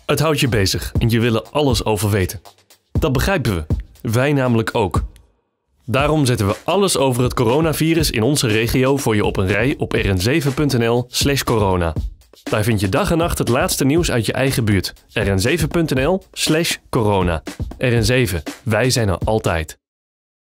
Het houdt je bezig en je wil er alles over weten. Dat begrijpen we. Wij namelijk ook. Daarom zetten we alles over het coronavirus in onze regio voor je op een rij op rn7.nl/corona. Daar vind je dag en nacht het laatste nieuws uit je eigen buurt. rn7.nl/corona. RN7, wij zijn er altijd.